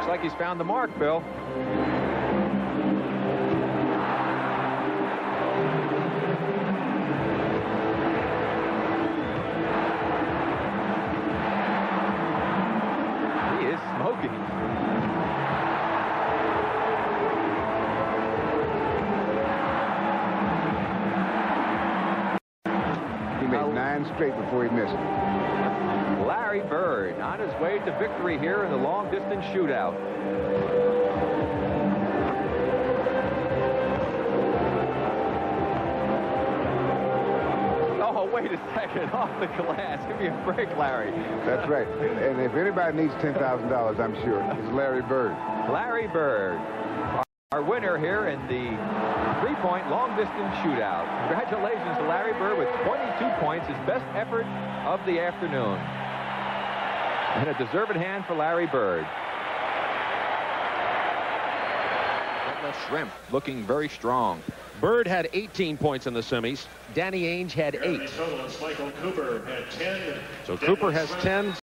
like he's found the mark, Bill. He is smoking. He made 9 straight before he missed. Larry Bird on his way to victory here in the long-distance shootout. Oh, wait a second. Off the glass. Give me a break, Larry. That's right. And if anybody needs $10,000, I'm sure, it's Larry Bird. Larry Bird, our winner here in the three-point long-distance shootout. Congratulations to Larry Bird with 22 points, his best effort of the afternoon. And a deserved hand for Larry Bird. Shrimp looking very strong. Bird had 18 points in the semis. Danny Ainge had 8. Michael Cooper had 10. So Cooper has 10.